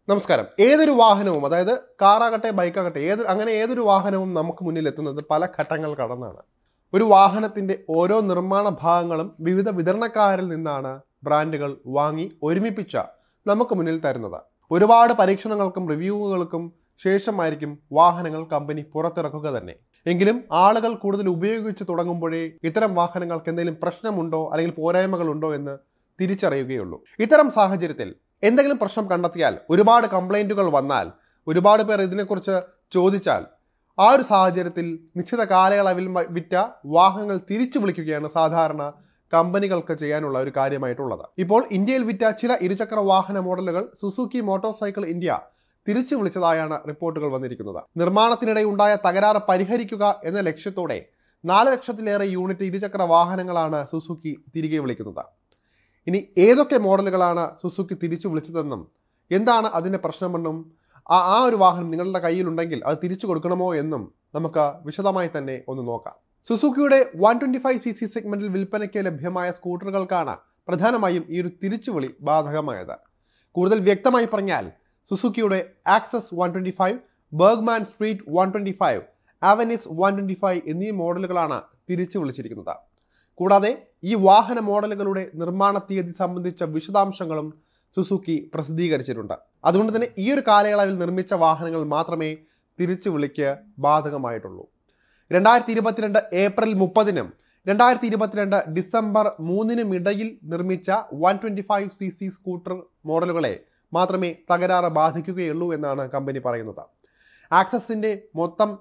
നമസ്കാരം. ഏതൊരു വാഹനവും, അതായത് കാറാകട്ടെ ബൈക്കാകട്ടെ, ഏതൊരു വാഹനവും നമുക്ക് മുന്നിൽ എത്തുന്നത് പല ഘട്ടങ്ങൾ കടന്നാണ്. ഒരു വാഹനത്തിൻ്റെ ഓരോ നിർമ്മാണ ഭാഗങ്ങളും വിവിധ വിതരണക്കാരിൽ നിന്നാണ് ബ്രാൻഡുകൾ വാങ്ങി ഒരുമിപ്പിച്ച നമുക്ക് മുന്നിൽ തരുന്നത്. ഒരുപാട് പരീക്ഷണങ്ങൾക്കും റിവ്യൂകൾക്കും ശേഷമായിരിക്കും വാഹനങ്ങൾ കമ്പനി പുറത്തിറക്കുക തന്നെ. എങ്കിലും ആളുകൾ കൂടുതൽ ഉപയോഗിച്ച് തുടങ്ങുമ്പോഴേ ഇത്തരം വാഹനങ്ങൾക്ക് എന്തെങ്കിലും പ്രശ്നമുണ്ടോ അല്ലെങ്കിൽ പോരായ്മകളുണ്ടോ എന്ന് തിരിച്ചറിയുകയുള്ളൂ. ഇത്തരം സാഹചര്യത്തിൽ എന്തെങ്കിലും പ്രശ്നം കണ്ടെത്തിയാൽ, ഒരുപാട് കംപ്ലൈൻറ്റുകൾ വന്നാൽ, ഒരുപാട് പേർ ഇതിനെക്കുറിച്ച് ചോദിച്ചാൽ, ആ ഒരു സാഹചര്യത്തിൽ നിശ്ചിത കാലയളവിൽ വിറ്റ വാഹനങ്ങൾ തിരിച്ചു വിളിക്കുകയാണ് സാധാരണ കമ്പനികൾക്ക് ചെയ്യാനുള്ള ഒരു കാര്യമായിട്ടുള്ളത്. ഇപ്പോൾ ഇന്ത്യയിൽ വിറ്റ ചില ഇരുചക്ര വാഹന മോഡലുകൾ സുസുക്കി മോട്ടോർസൈക്കിൾ ഇന്ത്യ തിരിച്ചു വിളിച്ചതായാണ് റിപ്പോർട്ടുകൾ വന്നിരിക്കുന്നത്. നിർമ്മാണത്തിനിടെ ഉണ്ടായ തകരാറ് പരിഹരിക്കുക എന്ന ലക്ഷ്യത്തോടെ 4 ലക്ഷത്തിലേറെ യൂണിറ്റ് ഇരുചക്ര വാഹനങ്ങളാണ് സുസുക്കി തിരികെ വിളിക്കുന്നത്. ഇനി ഏതൊക്കെ മോഡലുകളാണ് സുസുക്കി തിരിച്ചു വിളിച്ചതെന്നും എന്താണ് അതിൻ്റെ പ്രശ്നമെന്നും ആ ഒരു വാഹനം നിങ്ങളുടെ കയ്യിലുണ്ടെങ്കിൽ അത് തിരിച്ചു കൊടുക്കണമോ എന്നും നമുക്ക് വിശദമായി തന്നെ ഒന്ന് നോക്കാം. സുസുക്കിയുടെ 125cc സെഗ്മെന്റിൽ വിൽപ്പനയ്ക്ക് ലഭ്യമായ സ്കൂട്ടറുകൾക്കാണ് പ്രധാനമായും ഈ ഒരു തിരിച്ചുവിളി ബാധകമായത്. കൂടുതൽ വ്യക്തമായി പറഞ്ഞാൽ സുസുക്കിയുടെ ആക്സസ് 125, ബർഗ്മാൻ സ്ട്രീറ്റ് 125, അവനിസ് 125 എന്നീ മോഡലുകളാണ് തിരിച്ചു വിളിച്ചിരിക്കുന്നത്. കൂടാതെ ഈ വാഹന മോഡലുകളുടെ നിർമ്മാണ തീയതി സംബന്ധിച്ച വിശദാംശങ്ങളും സുസുക്കി പ്രസിദ്ധീകരിച്ചിട്ടുണ്ട്. അതുകൊണ്ട് തന്നെ ഈ ഒരു കാലയളവിൽ നിർമ്മിച്ച വാഹനങ്ങൾ മാത്രമേ തിരിച്ചു വിളിക്ക് ബാധകമായിട്ടുള്ളൂ. 2022 ഏപ്രിൽ 30-നും 2022 ഡിസംബർ 3-നും ഇടയിൽ നിർമ്മിച്ച 125cc സ്കൂട്ടർ മോഡലുകളെ മാത്രമേ തകരാറ് ബാധിക്കുകയുള്ളൂ എന്നാണ് കമ്പനി പറയുന്നത്. ആക്സസിന്റെ മൊത്തം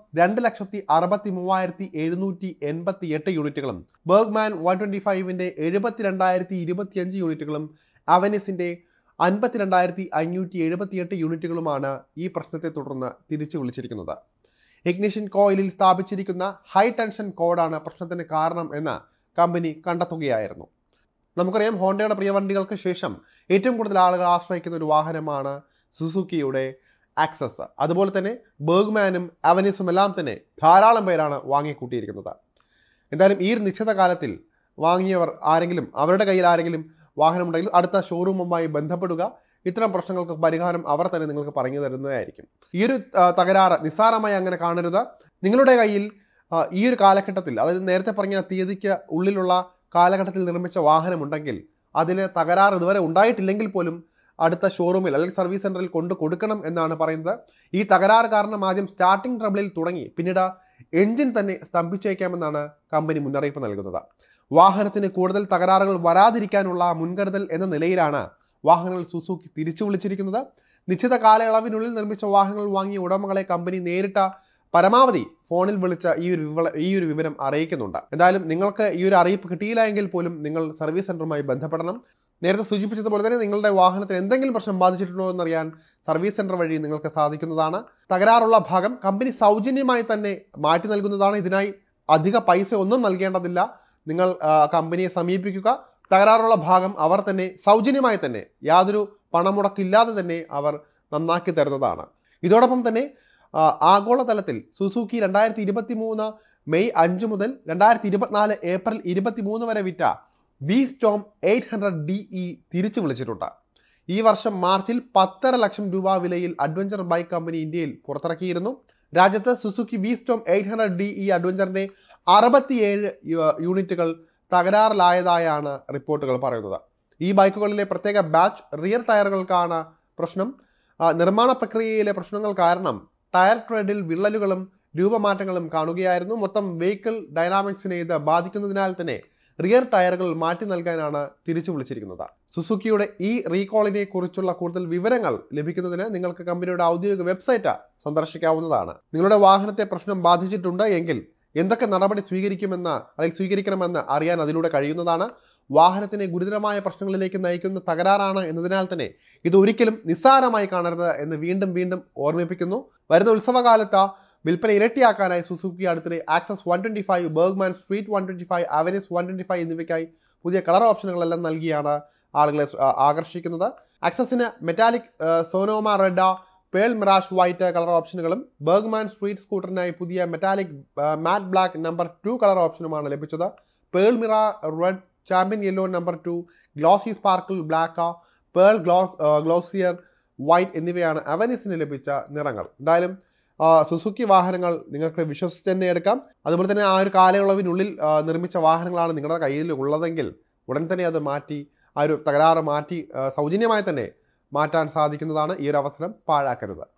2,63,788 യൂണിറ്റുകളും, ബർഗ്മാൻ 125ന്റെ 72,025 യൂണിറ്റുകളും, അവനിസിന്റെ 52,578 യൂണിറ്റുകളുമാണ് ഈ പ്രശ്നത്തെ തുടർന്ന് തിരിച്ചു വിളിച്ചിരിക്കുന്നത്. ഇഗ്നിഷൻ കോയിലിൽ സ്ഥാപിച്ചിരിക്കുന്ന ഹൈ ടെൻഷൻ കോഡാണ് പ്രശ്നത്തിന് കാരണം എന്ന് കമ്പനി കണ്ടെത്തുകയായിരുന്നു. നമുക്കറിയാം, ഹോണ്ടയുടെ പ്രിയ വണ്ടികൾക്ക് ശേഷം ഏറ്റവും കൂടുതൽ ആളുകൾ ആശ്രയിക്കുന്ന ഒരു വാഹനമാണ് സുസുക്കിയുടെ ആക്സസ്. അതുപോലെ തന്നെ ബർഗ്മാനും അവനിസും എല്ലാം തന്നെ ധാരാളം പേരാണ് വാങ്ങിക്കൂട്ടിയിരിക്കുന്നത്. എന്തായാലും ഈ ഒരു നിശ്ചിത കാലത്തിൽ വാങ്ങിയവർ ആരെങ്കിലും, അവരുടെ കയ്യിൽ ആരെങ്കിലും വാഹനമുണ്ടെങ്കിൽ അടുത്ത ഷോറൂമുമായി ബന്ധപ്പെടുക. ഇത്തരം പ്രശ്നങ്ങൾക്ക് പരിഹാരം അവർ തന്നെ നിങ്ങൾക്ക് പറഞ്ഞു തരുന്നതായിരിക്കും. ഈ ഒരു തകരാറ് നിസ്സാരമായി അങ്ങനെ കാണരുത്. നിങ്ങളുടെ കയ്യിൽ ഈ ഒരു കാലഘട്ടത്തിൽ, അതായത് നേരത്തെ പറഞ്ഞ തീയതിക്ക് ഉള്ളിലുള്ള കാലഘട്ടത്തിൽ നിർമ്മിച്ച വാഹനമുണ്ടെങ്കിൽ അതിന് തകരാറ് ഇതുവരെ ഉണ്ടായിട്ടില്ലെങ്കിൽ പോലും അടുത്ത ഷോറൂമിൽ അല്ലെങ്കിൽ സർവീസ് സെൻ്ററിൽ കൊണ്ടു കൊടുക്കണം എന്നാണ് പറയുന്നത്. ഈ തകരാറ് കാരണം ആദ്യം സ്റ്റാർട്ടിംഗ് ട്രബിളിൽ തുടങ്ങി പിന്നീട് എൻജിൻ തന്നെ സ്തംഭിച്ചേക്കാമെന്നാണ് കമ്പനി മുന്നറിയിപ്പ് നൽകുന്നത്. വാഹനത്തിന് കൂടുതൽ തകരാറുകൾ വരാതിരിക്കാനുള്ള മുൻകരുതൽ എന്ന നിലയിലാണ് വാഹനങ്ങൾ സുസുക്കി തിരിച്ചു വിളിച്ചിരിക്കുന്നത്. നിശ്ചിത കാലയളവിനുള്ളിൽ നിർമ്മിച്ച വാഹനങ്ങൾ വാങ്ങിയ ഉടമകളെ കമ്പനി നേരിട്ട പരമാവധി ഫോണിൽ വിളിച്ച ഈ ഒരു വിവരം അറിയിക്കുന്നുണ്ട്. എന്തായാലും നിങ്ങൾക്ക് ഈ ഒരു അറിയിപ്പ് കിട്ടിയില്ല എങ്കിൽ പോലും നിങ്ങൾ സർവീസ് സെൻ്ററുമായി ബന്ധപ്പെടണം. നേരത്തെ സൂചിപ്പിച്ചതുപോലെ തന്നെ നിങ്ങളുടെ വാഹനത്തിന് എന്തെങ്കിലും പ്രശ്നം ബാധിച്ചിട്ടുണ്ടോ എന്നറിയാൻ സർവീസ് സെൻ്റർ വഴി നിങ്ങൾക്ക് സാധിക്കുന്നതാണ്. തകരാറുള്ള ഭാഗം കമ്പനി സൗജന്യമായി തന്നെ മാറ്റി നൽകുന്നതാണ്. ഇതിനായി അധിക പൈസ ഒന്നും നൽകേണ്ടതില്ല. നിങ്ങൾ കമ്പനിയെ സമീപിക്കുക. തകരാറുള്ള ഭാഗം അവർ തന്നെ സൗജന്യമായി തന്നെ, യാതൊരു പണമുടക്കില്ലാതെ തന്നെ അവർ നന്നാക്കി തരുന്നതാണ്. ഇതോടൊപ്പം തന്നെ ആഗോളതലത്തിൽ സുസുക്കി 2023 മെയ് 5 മുതൽ 2024 ഏപ്രിൽ 23 വരെ വിറ്റ V-Storm 800DE തിരിച്ചു വിളിച്ചിട്ടുണ്ട്. ഈ വർഷം മാർച്ചിൽ 10.5 ലക്ഷം രൂപ വിലയിൽ അഡ്വഞ്ചർ ബൈക്ക് കമ്പനി ഇന്ത്യയിൽ പുറത്തിറക്കിയിരുന്നു. രാജ്യത്ത് സുസുക്കി V-Storm 800DE അഡ്വഞ്ചറിൻ്റെ 67 യൂണിറ്റുകൾ തകരാറിലായതായാണ് റിപ്പോർട്ടുകൾ പറയുന്നത്. ഈ ബൈക്കുകളിലെ പ്രത്യേക ബാച്ച് റിയർ ടയറുകൾക്കാണ് പ്രശ്നം. നിർമ്മാണ പ്രക്രിയയിലെ പ്രശ്നങ്ങൾ കാരണം ടയർ ട്രെഡിൽ വിള്ളലുകളും രൂപമാറ്റങ്ങളും കാണുകയായിരുന്നു. മൊത്തം വെഹിക്കിൾ ഡൈനാമിക്സിനെ ഇത് ബാധിക്കുന്നതിനാൽ തന്നെ റിയർ ടയറുകൾ മാറ്റി നൽകാനാണ് തിരിച്ചു വിളിച്ചിരിക്കുന്നത്. സുസുക്കിയുടെ ഈ റീകോളിനെ കുറിച്ചുള്ള കൂടുതൽ വിവരങ്ങൾ ലഭിക്കുന്നതിന് നിങ്ങൾക്ക് കമ്പനിയുടെ ഔദ്യോഗിക വെബ്സൈറ്റ് സന്ദർശിക്കാവുന്നതാണ്. നിങ്ങളുടെ വാഹനത്തെ പ്രശ്നം ബാധിച്ചിട്ടുണ്ട് എങ്കിൽ എന്തൊക്കെ നടപടി സ്വീകരിക്കണമെന്ന് അറിയാൻ അതിലൂടെ കഴിയുന്നതാണ്. വാഹനത്തിനെ ഗുരുതരമായ പ്രശ്നങ്ങളിലേക്ക് നയിക്കുന്ന തകരാറാണ് എന്നതിനാൽ തന്നെ ഇത് ഒരിക്കലും നിസ്സാരമായി കാണരുത് എന്ന് വീണ്ടും ഓർമ്മിപ്പിക്കുന്നു. വരുന്ന ഉത്സവകാലത്ത് വിൽപ്പന ഇരട്ടിയാക്കാനായി സുസുക്കി അടുത്തിടെ ആക്സസ് 125, ബർഗ്മാൻ സ്ട്രീറ്റ് 125, അവനിസ് 125 എന്നിവയ്ക്കായി പുതിയ കളർ ഓപ്ഷനുകളെല്ലാം നൽകിയാണ് ആളുകളെ ആകർഷിക്കുന്നത്. ആക്സസിന് metallic Sonoma red, pearl mirage white colour ഓപ്ഷനുകളും, ബർഗ്മാൻ സ്ട്രീറ്റ് സ്കൂട്ടറിനായി പുതിയ മെറ്റാലിക് മാറ്റ് ബ്ലാക്ക് നമ്പർ 2 കളർ ഓപ്ഷനുമാണ് ലഭിച്ചത്. Pearl mira red, champion yellow number 2, glossy sparkle black, pearl glacier white എന്നിവയാണ് അവനിസിന് ലഭിച്ച നിറങ്ങൾ. എന്തായാലും സുസുക്കി വാഹനങ്ങൾ നിങ്ങൾക്ക് വിശ്വസിച്ച് തന്നെ എടുക്കാം. അതുപോലെ തന്നെ ആ ഒരു കാലയളവിനുള്ളിൽ നിർമ്മിച്ച വാഹനങ്ങളാണ് നിങ്ങളുടെ കയ്യിൽ ഉള്ളതെങ്കിൽ ഉടൻ തന്നെ അത് മാറ്റി ആ ഒരു തകരാറ് മാറ്റി സൗജന്യമായി തന്നെ മാറ്റാൻ സാധിക്കുന്നതാണ്. ഈ ഒരു അവസരം പാഴാക്കരുത്.